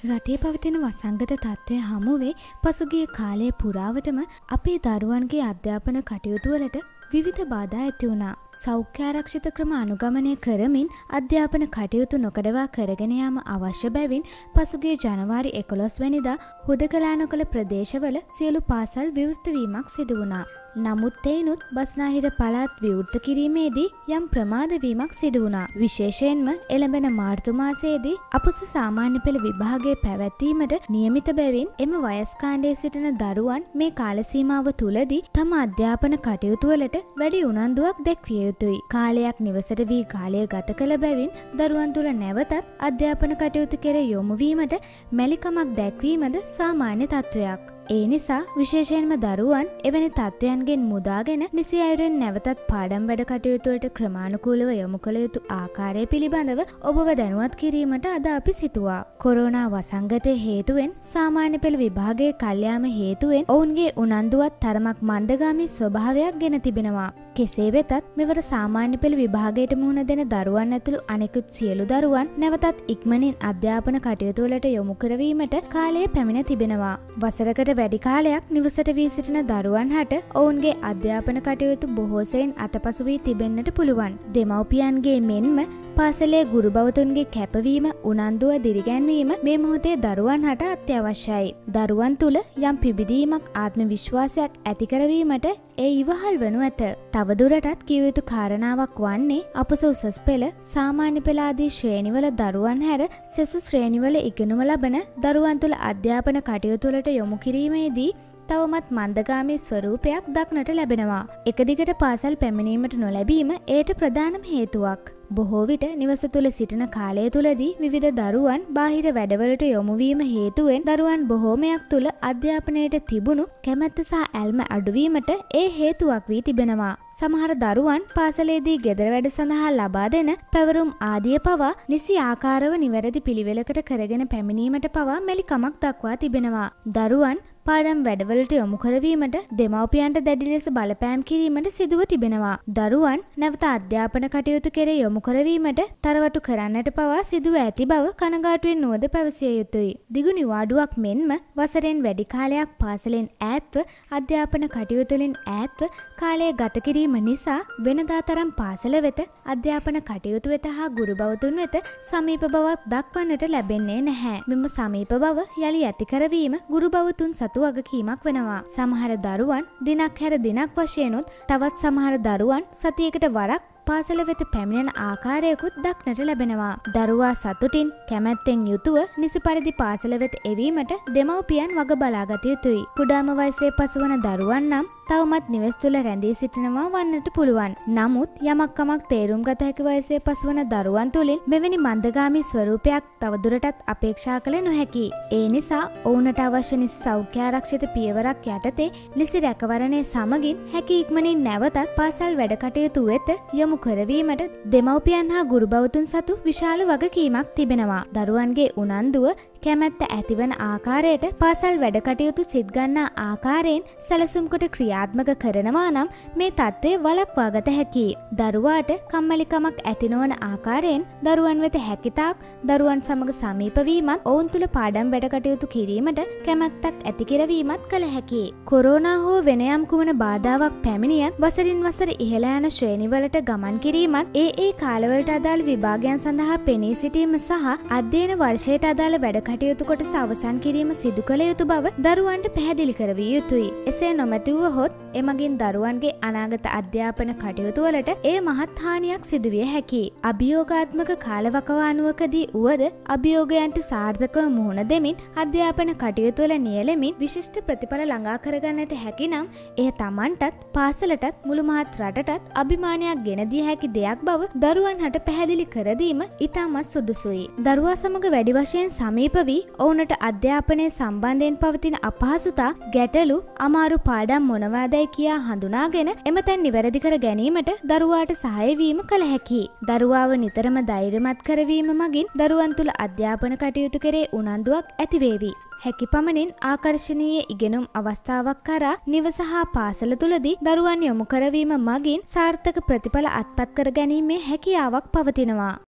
රටේ පවතින වසංගත තත්ත්වය හමුවේ පසුගිය කාලය පුරාවටම අපේ දරුවන්ගේ අධ්‍යාපන කටයුතු වලට විවිධ බාධා ඇති වුණා. සෞඛ්‍ය ආරක්ෂිත ක්‍රම අනුගමනය කරමින් අධ්‍යාපන කටයුතු නොකඩවා කරගෙන යාම අවශ්‍ය බැවින් පසුගිය ජනවාරි 11 වෙනිදා හුදකලා නොකළ ප්‍රදේශවල සියලු පාසල් විවෘත වීමක් සිදු වුණා. නමුත් එයිනුත් බස්නාහිර පළාත් විවෘත කිරීමේදී යම් ප්‍රමාද වීමක් සිදු වුණා. විශේෂයෙන්ම එළඹෙන මාර්තු මාසයේදී අපොස සාමාන්‍ය පෙළ විභාගයේ පැවැත්වීමට නියමිත බැවින් එම වයස් කාණ්ඩයේ සිටින දරුවන් මේ කාල සීමාව තුලදී තම අධ්‍යාපන කටයුතු වලට වැඩි උනන්දුවක් දැක්විය යුතුයි. කාලයක් නිවසට වී කාලය ගත කළ බැවින් දරුවන් තුල නැවතත් අධ්‍යාපන කටයුතු කෙරෙහි යොමු වීමට මැලිකමක් දැක්වීමද සාමාන්‍ය තත්වයක්. ඒ නිසා විශේෂයෙන්ම දරුවන් එවැනි තත්ත්වයන්ගෙන් මුදාගෙන නිසි අයුරින් නැවතත් පාඩම් වැඩ කටයුතු වලට ක්‍රමානුකූලව යොමු කළ යුතු ආකාරය පිළිබඳව ඔබව දැනුවත් කිරීමට අද අපි සිතුවා. කොරෝනා වසංගතයේ හේතුවෙන් සාමාන්‍ය පෙළ විභාගයේ කල්යාම හේතුවෙන් ඔවුන්ගේ උනන්දුවත් තරමක් මන්දගාමී ස්වභාවයක් ගෙන තිබෙනවා. කෙසේ වෙතත් මෙවර සාමාන්‍ය පෙළ විභාගයට මුහුණ දෙන දරුවන් ඇතුළු අනෙකුත් සියලු දරුවන් නැවතත් ඉක්මනින් අධ්‍යාපන කටයුතු වලට යොමු කරවීමට කාලය පැමිණ තිබෙනවා. වසරකට වැඩි කාලයක් නිවසට වී සිටින දරුවන් හට ඔවුන්ගේ අධ්‍යාපන කටයුතු බොහෝ සෙයින් අතපසු වී තිබෙන්නට පුළුවන්. දෙමව්පියන්ගේ මෙන්ම පාසලේ ගුරු බවතුන්ගේ කැපවීම උනන්දුව දිරිගැන්වීම මේ මොහොතේ දරුවන් හට අත්‍යවශ්‍යයි. දරුවන් තුල යම් පිබිදීමක් ආත්ම විශ්වාසයක් ඇති කරවීමට ඒ ඉවහල් වනු ඇත. තවදුරටත් කිව යුතු කාරණාවක් වන්නේ අපොස උසස් පෙළ සාමාන්‍ය පෙළ ආදී ශ්‍රේණිවල දරුවන් හැර සෙසු ශ්‍රේණිවල ඉගෙනුම ලබන දරුවන් තුල අධ්‍යාපන කටයුතු වලට යොමු කිරීමේදී තවමත් මන්දගාමී ස්වරූපයක් දක්නට ලැබෙනවා. එක දිගට පාසල් පැමිණීමට නොලැබීම ඒට ප්‍රධානම හේතුවක්. බොහෝ විට නිවස තුල සිටින කාලය තුලදී විවිධ දරුවන් බාහිර වැඩවලට යොමු වීම හේතුවෙන් දරුවන් බොහෝමයක් තුල අධ්‍යාපනයට තිබුණු කැමැත්ත සහ ඇල්ම අඩුවීමට ඒ හේතුවක් වී තිබෙනවා. සමහර දරුවන් පාසලේදී ගෙදර වැඩ සඳහා ලබා දෙන පැවරුම් ආදිය පවා නිසි ආකාරව නිවැරදි පිළිවෙලකට කරගෙන පැමිණීමට පවා මැලිකමක් දක්වා තිබෙනවා. දරුවන් පාඩම් වැඩවලට යොමු කරවීමට දෙමව්පියන්ට දැඩි ලෙස බලපෑම් කිරීමට සිදුව තිබෙනවා. දරුවන් නැවත අධ්‍යාපන කටයුතු කෙරේ යොමු කරවීමට තරවටු කරන්නට පවා සිදුව ඇති බව කනගාටුවෙන් නුවද පැවසිය යුතුයි. දිගු නිවාඩුවක් මෙන්ම වසරෙන් වැඩි කාලයක් පාසලෙන් ඈත්ව අධ්‍යාපන කටයුතු වලින් ඈත්ව කාලය ගත කිරීම නිසා වෙනදා තරම් පාසල වෙත අධ්‍යාපන කටයුතු වෙත හා ගුරු බවතුන් වෙත සමීප බවක් දක්වන්නට ලැබෙන්නේ නැහැ. මෙම සමීප බව යලි ඇති කරවීම ගුරු බවතුන් වගකීමක් වෙනවා. සමහර දරුවන් දිනක් හැර දිනක් වශයෙන්ුත් තවත් සමහර දරුවන් සතියකට වරක් පාසල වෙත පැමිණෙන ආකාරයකුත් දක්නට ලැබෙනවා. දරුවා සතුටින් කැමැත්තෙන් යුතුව නිසි පරිදි පාසල වෙත එවීමට දෙමව්පියන් වග බලාගත යුතුයි. කුඩාම වයසේ පසුවන දරුවන් නම් තවමත් නිවෙස් තුල රැඳී සිටිනවා වන්නට පුළුවන්. නමුත් යමක් කමක් තේරුම් ගත හැකි වයසේ පසුවන දරුවන් තුලින් මෙවැනි මන්දගාමී ස්වරූපයක් තවදුරටත් අපේක්ෂා කළ නොහැකි. ඒ නිසා ඔවුන්ට අවශ්‍ය නිසි සෞඛ්‍ය ආරක්ෂිත පියවරක් යටතේ නිසි රැකවරණය සමගින් හැකි ඉක්මනින් නැවතත් පාසල් වැඩ කටයුතු වෙත යොමු කරවීමට දෙමව්පියන් හා ගුරු බවතුන් සතු විශාල වගකීමක් තිබෙනවා. දරුවන්ගේ උනන්දුව කැමැත්ත ඇතිවන ආකාරයට පාසල් වැඩ කටයුතු සිත් ගන්නා ආකාරයෙන් සැලසුම් කොට ක්‍රියාත්මක කරනවා නම් මේ තත්ත්වය වළක්වා ගත හැකියි. දරුවාට කම්මැලිකමක් ඇති නොවන ආකාරයෙන් දරුවන් වෙත හැකිතාක් දරුවන් සමග සමීප වීමත් ඔවුන් තුල පාඩම් වැඩ කටයුතු කිරීමට කැමැත්තක් ඇති කරවීමත් කළ හැකියි. කොරෝනා හෝ වෙන යම් කුමන බාධාවක් පැමිණියත් වසරින් වසර ඉහළ යන ශ්‍රේණිවලට ගමන් කිරීමත් ඒ කාලවලට අදාළ විභාගයන් සඳහා පෙනී සිටීම සහ අධ්‍යයන වර්ෂයට අදාළ වැඩ කටයුතු කොටස අවසන් කිරීම සිදු කළ යුතු බව දරුවන්ට පැහැදිලි කරවිය යුතුයි. එසේ නොමැතිවුවහොත් එමගින් දරුවන්ගේ අනාගත අධ්‍යාපන කටයුතු වලට එය මහත් හානියක් සිදුවිය හැකියි. අභියෝගාත්මක කාලවකවානුවකදී වුවද අභියෝගයන්ට සාර්ථකව මුහුණ දෙමින් අධ්‍යාපන කටයුතු වල නියැලෙමින් විශිෂ්ට ප්‍රතිඵල ළඟා කරගන්නට හැකි නම් එය Tamanටත් පාසලටත් මුළු මහත් රටටත් අභිමානයක් ගෙන දිය හැකි දෙයක් බව දරුවන් හට පැහැදිලි කර දීම ඉතාමත් සුදුසුයි. දරුවා සමග වැඩි වශයෙන් සමීප වී ඔවුන්ට අධ්‍යාපනය සම්බන්ධයෙන් පවතින අපහසුතා ගැටලු අමාරු පාඩම් මොනවාදැයි කියා හඳුනාගෙන එමතැන් නිවැරදි කර ගැනීමට දරුවාට සහාය වීම කළ හැකියි. දරුවාව නිතරම ධෛර්යමත් කරවීම මගින් දරුවන් තුල අධ්‍යාපන කටයුතු කෙරේ උනන්දුවක් ඇති වේවි. හැකි පමණින් ආකර්ශනීය ඉගෙනුම් අවස්ථාවක් කරා නිවස හා පාසල තුලදී දරුවන් යොමු කරවීම මගින් සාර්ථක ප්‍රතිඵල අත්පත් කර ගැනීමේ හැකියාවක් පවතිනවා.